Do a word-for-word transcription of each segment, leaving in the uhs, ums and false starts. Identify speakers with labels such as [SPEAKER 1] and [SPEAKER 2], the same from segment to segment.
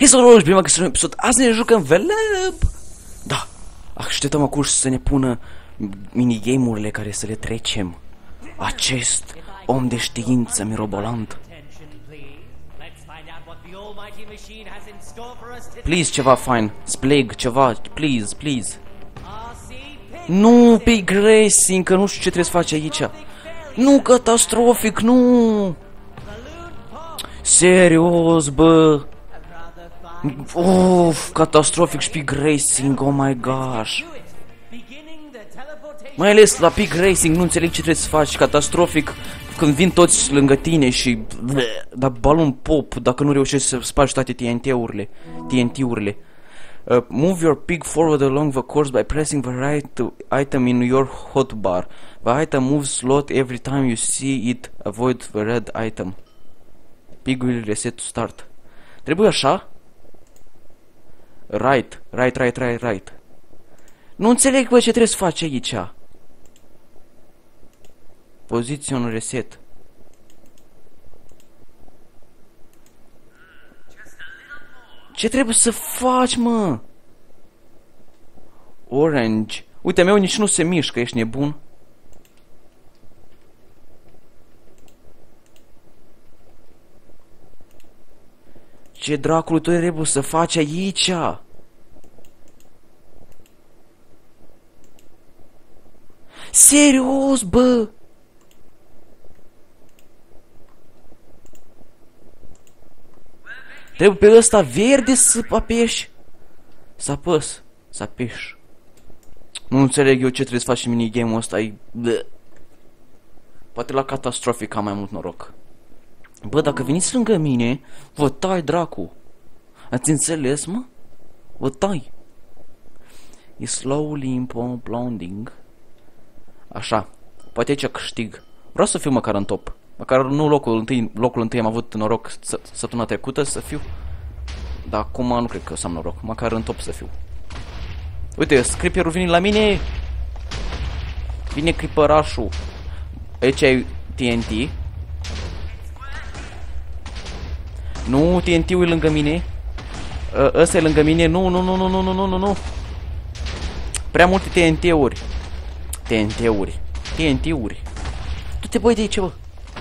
[SPEAKER 1] Hei să luăm prima găsirea un episod. Azi ne jucăm Veleb. Da. Așteptăm acum să ne pună minigame-urile care să le trecem. Acest om de știință mirobolant. Please, ceva fine. Spleg, ceva. Please, please. Nu, Pig Racing, că nu știu ce trebuie să faci aici. Nu, catastrofic, nu. Serios, bă. Uf, catastrofic și Pig Racing, oh my gosh. Mai ales la Pig Racing nu înțeleg ce trebuie să faci. Catastrofic când vin toți lângă tine și... Dar balon pop, dacă nu reușești să spargi toate T N T-urile. T N T-urile. Uh, move your pig forward along the course by pressing the right item in your hotbar. The item moves slot every time you see it. Avoid the red item. Pig will reset to start. Trebuie așa? Right, right, right, right, right. Nu înțeleg, bă, ce trebuie să faci aici. Position reset. Ce trebuie să faci, mă? Orange. Uite, meu nici nu se mișcă, ești nebun? Ce dracului tu trebuie să faci aici? Serios, bă? Trebuie pe ăsta verde să apeși. Să apăs. Să apeși. Nu înțeleg eu ce trebuie să faci în minigame-ul ăsta. E... Poate la catastrofic am mai mult noroc. Bă, dacă veniți lângă mine, vă tai, dracu. Ați înțeles, mă? Vă tai. E slowly imploding. Așa. Poate aici câștig. Vreau să fiu măcar în top. Măcar nu locul întâi. Locul întâi am avut noroc săptămâna trecută să fiu. Dar acum nu cred că o să am noroc. Măcar în top să fiu. Uite, Scripperul vine la mine. Vine Creeperașul. Aici ai T N T. Nu, T N T-ul e lângă mine. Ăsta e lângă mine. Nu, nu, nu, nu, nu, nu, nu, nu. Prea multe T N T-uri. T N T-uri. T N T-uri. Du-te, băi, de aici, bă.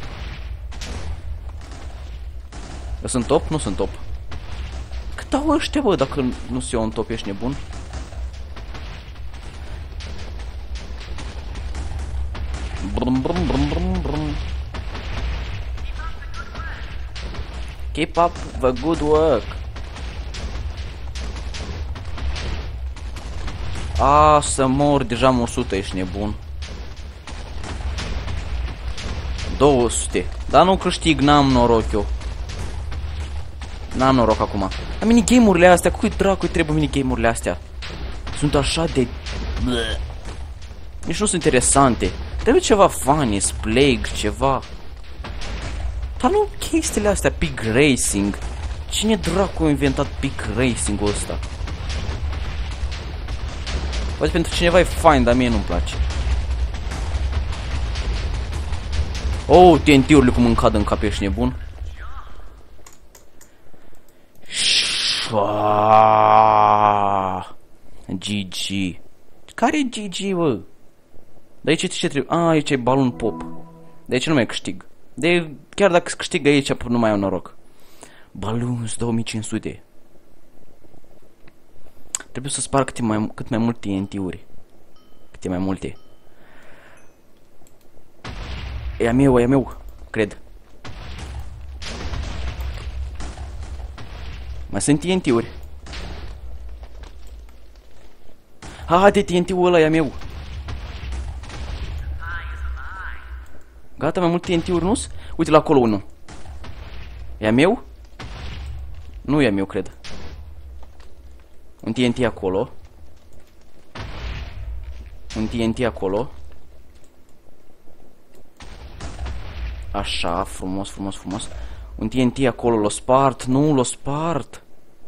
[SPEAKER 1] Eu sunt top? Nu sunt top. Cât au ăștia, bă, dacă nu sunt eu în top, ești nebun? Brum, brum, brum, brum, brum. Keep up the good work. A, să mor, deja am o sută, ești nebun. două sute. Dar nu câștig, n-am noroc eu. N-am noroc acum. Dar minigame-urile astea, cui dracu-i trebuie minigame-urile astea? Sunt așa de... Bleh. Nici nu sunt interesante. Trebuie ceva funny, Plague, ceva. Dar nu chestiile astea, Pig Racing. Cine dracu a inventat Pig Racing-ul ăsta? Poate pentru cineva e fine, dar mie nu-mi place. Oh, T N T-urile cum îmi cad în cap, ești nebun? G G. Care e G G, bă? De aici ce trebuie? Ah, aici e balon pop. De aici nu mai câștig. De chiar dacă câștig aici, nu mai au noroc. Balloons două mii cinci sute. Trebuie să sparg cât mai, cât mai mult T N T-uri. Câte mai multe. E a meu, e a meu, cred. Mai sunt T N T-uri. Ha, de T N T-ul ăla e a meu. Gata, mai mult T N T-uri nu-s? Uite la acolo unul. E a meu? Nu e a meu, cred. Un T N T acolo. Un T N T acolo. Așa, frumos, frumos, frumos. Un T N T acolo, l-o spart. Nu, l-o spart.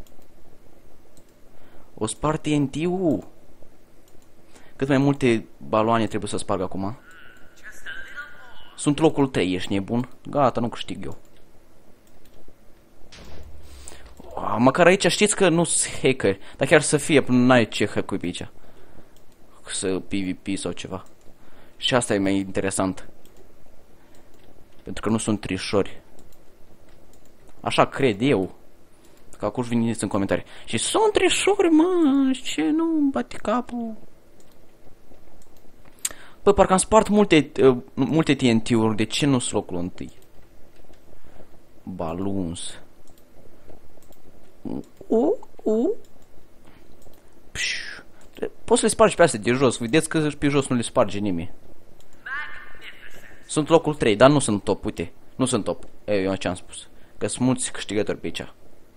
[SPEAKER 1] O spart T N T-ul. Cât mai multe baloane trebuie să sparg acum? Sunt locul trei, ești nebun? Gata, nu câștig eu. Ah, măcar aici știți că nu sunt hackeri. Dar chiar să fie, n-ai ce hack-ui pe aici. Să PvP sau ceva. Și asta e mai interesant. Pentru că nu sunt trișori. Așa cred eu. Că acum veniți în comentarii. Și sunt trișori, mă, ce nu-mi bate capul. Bă, parcă am spart multe, uh, multe T N T-uri. De ce nu sunt locul întâi? Balloons. Uh, uh. Poți să le spargi pe astea de jos. Vedeți că pe jos nu le sparge nimeni. Sunt locul trei, dar nu sunt top, uite. Nu sunt top. Ei, eu ce-am spus. Că sunt mulți câștigători pe aici.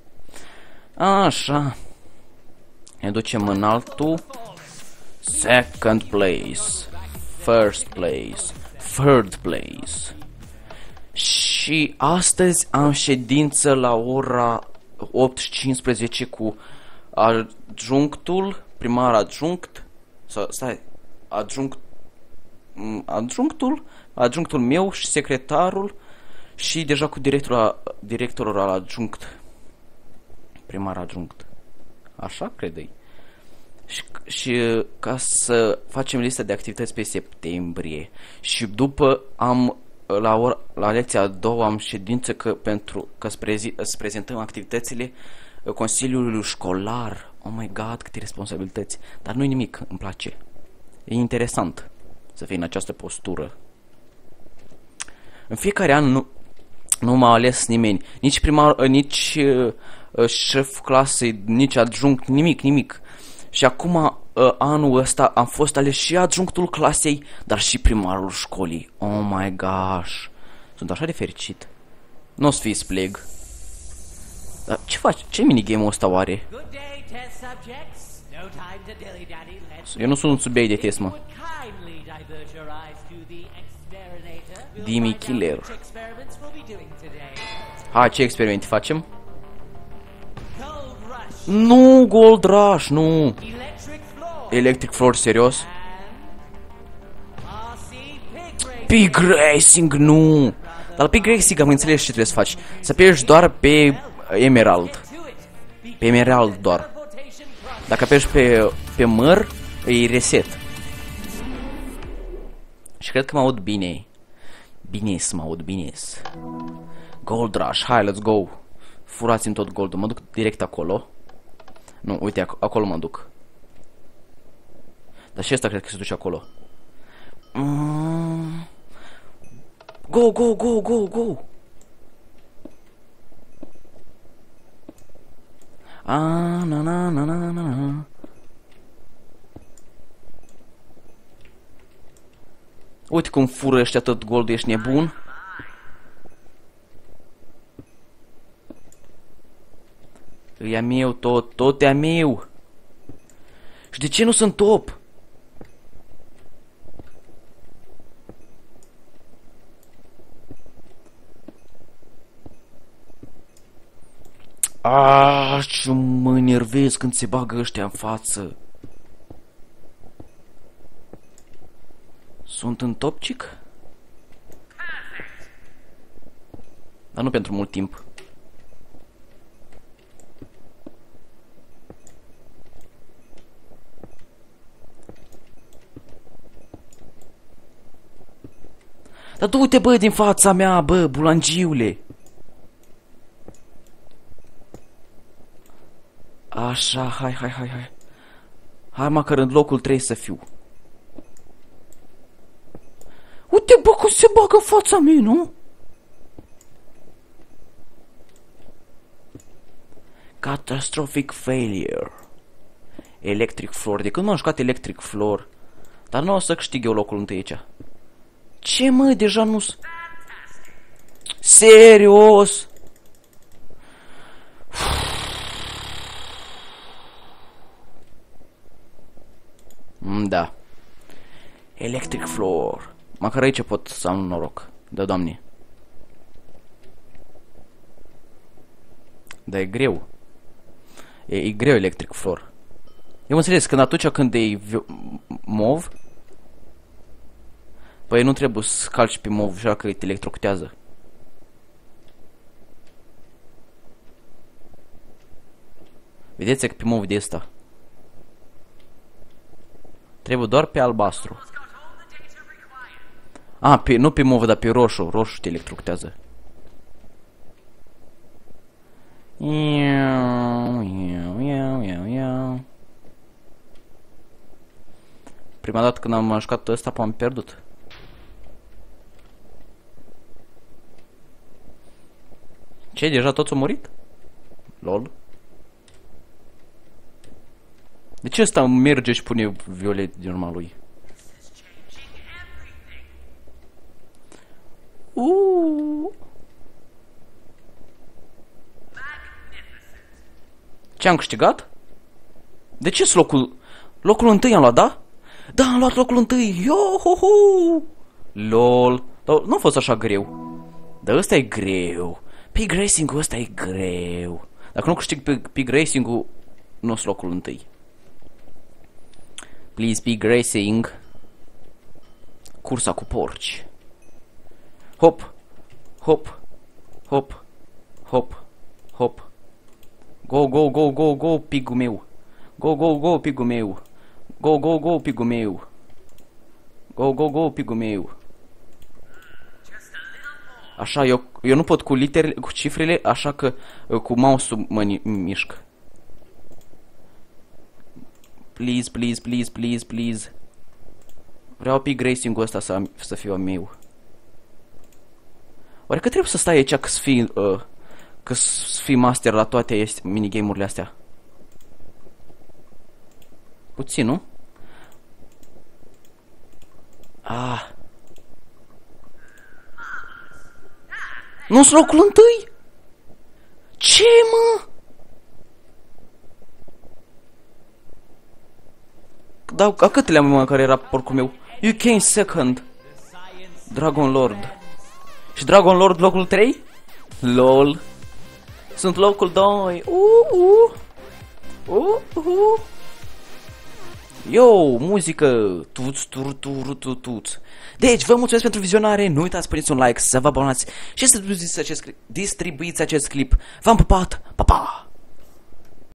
[SPEAKER 1] Așa. Ne ducem în altul. Second place. First place. Third place. Și astăzi am ședință la ora opt și cincisprezece cu adjunctul, primar adjunct, sau stai, adjunct, adjunctul, adjunctul meu și secretarul și deja cu directorul, directorul al adjunct, primar adjunct, așa cred-i. Și, și ca să facem lista de activități pe septembrie și după am la, ora, la lecția a doua am ședință că pentru că să, prezi, să prezentăm activitățile Consiliului Școlar. Oh my god, câte responsabilități. Dar nu-i nimic, îmi place. E interesant să fii în această postură. În fiecare an nu, nu m-a ales nimeni. Nici primar, nici uh, șef clasei, nici adjunct, nimic, nimic. Și acum uh, anul ăsta am fost ales și adjunctul clasei, dar și primarul școlii. Oh my gosh. Sunt așa de fericit. Nu o să fii spleg. Dar ce faci? Ce minigame-ul ăsta oare? Eu nu sunt un subiect de test, mă. Dimi Killer. Hai, ce experimente facem? Nu, Gold Rush, nu. Electric Floor, serios? Pig Racing, nu. Dar la Pig Racing am înțeles ce trebuie să faci. Să pierzi doar pe Emerald. Pe Emerald doar. Dacă pierzi pe, pe măr, îi reset. Și cred că mă aud bine. Bine să mă aud bine. Gold Rush, hai, let's go. Furați-mi tot goldul, mă duc direct acolo. Nu, uite, ac acolo mă duc. Dar și ăsta cred că se duce acolo. Mm. Go, go, go, go, go. A, na, na, na, na, na. Uite cum fură ăștia tot gold, ești nebun? E a meu tot, tot e a meu. Și de ce nu sunt top? Aaaa, ce mă enervez când se bagă ăștia în față. Sunt în topcic? Dar nu pentru mult timp. Dar du-te, bă, din fața mea, bă, bulangiule. Așa, hai, hai, hai, hai. Hai, măcar în locul trei să fiu. Uite, bă, cum se bagă în fața mea, nu? Catastrophic failure. Electric Floor. De când m-am jucat Electric Floor? Dar nu o să câștig eu locul întâi aici. Ce, mă, deja nu-s... Serios? Da. Electric Floor. Măcar aici pot să am noroc. Da, doamne. Dar e greu. E, e greu Electric Floor. Eu înțeles, când atunci când e mov, păi nu trebuie să calci pe mov, așa că te electrocutează. Vedeți că pe move de asta. Trebuie doar pe albastru. A, pe, nu pe move, dar pe roșu. Roșu te electrocutează. Iau, iau, iau, iau, iau. Prima dată când am jucat ăsta, am pierdut. Ce, deja toți au murit? Lol. De ce ăsta merge și pune violet din urma lui? Uuuu. Ce am câștigat? De ce sunt locul... Locul întâi am luat, da? Da, am luat locul întâi. Yo-ho-ho! Lol. Dar nu a fost așa greu. Dar ăsta e greu. Pig Racing-ul ăsta e greu. Dacă nu câștig pe Pig Racing-ul, nu sunt locul întâi. Please, Pig Racing. Cursa cu porci. Hop. Hop. Hop. Hop. Hop. Go, go, go, go, go, pigul meu. Go, go, go, pigul meu. Go, go, go, pigul meu. Go, go, go, pigul meu. Așa, eu, eu nu pot cu literele, cu cifrele, așa că cu mouse-ul mă mișc. Please, please, please, please, please. Vreau Pig Racing-ul ăsta să, să fiu al meu. Oare că trebuie să stai aici că să fii, uh, că să fii master la toate minigame-urile astea? Puțin, nu? Ah. Nu-s locul întâi? Ce, mă? Dar a câtelea, mă, care era porcul meu? You came second. Dragon Lord. Și Dragon Lord locul trei? Lol. Sunt locul doi. Uh, uh. Uh, uh. Yo, muzică. Tuț, tur, tur, tur, tuț. Deci, vă mulțumesc pentru vizionare. Nu uitați să puneți un like, să vă abonați și să distribuiți acest clip. Distribuiți acest clip. V-am pupat. Pa, pa!